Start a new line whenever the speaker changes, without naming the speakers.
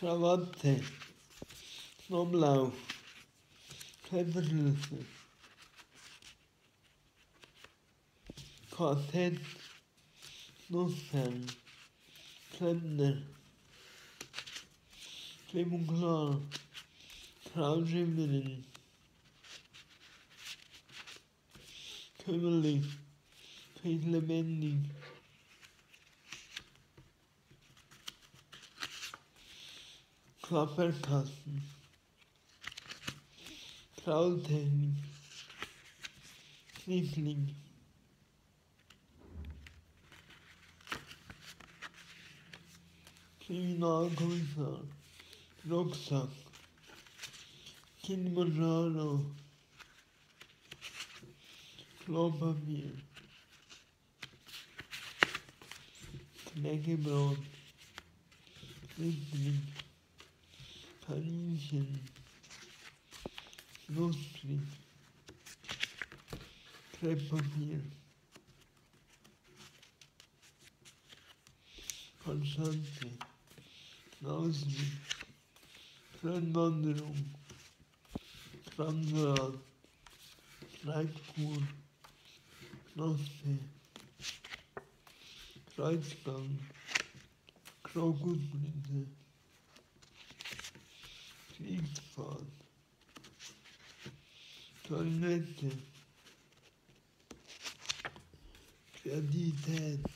Krawatte, Knoblauch, Pfefferschlüssel, Quartett, Nussherren, Klempner, Klipp und Klar, Traumschimmerin, Kümmerlich, Fried lebendig, Klapperkasten, Krautechnik, Kniffling, Kriminalkommissar, Rucksack, Kilimanjaro, Klopapier, Knäckebrot, Liebling, Kaninchen, Nussstrich, Krepppapier, Konstante, Knausrig, Grönwanderung, Kransalat, Schreibkur, Knospe, Kreuzgang, Krokusblüte, Kriegspfad, Toilette, Kreativität,